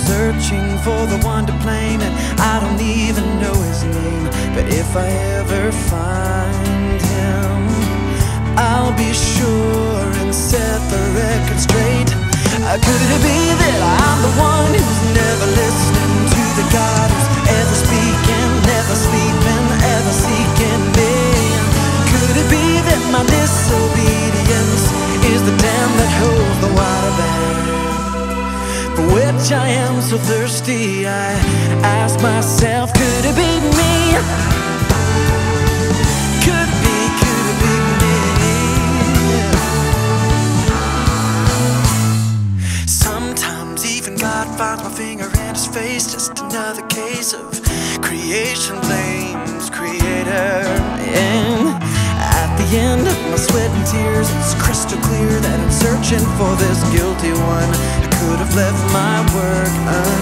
searching for the one to blame, and I don't even know his name. But if I ever find him, I'll be sure and set the record straight. Could it be that I'm the one who's never listening to the God who's ever speaking, never sleeping, ever seeking me? Could it be that my disobedience is the dam that holds the water back, for which I am so thirsty? I ask myself, could it be me? Could it be me? Sometimes even God finds my finger in his face. Just another case of creation blames creator. And at the end of my sweat and tears, it's crystal clear that I'm searching for this guilty one. I could have left my work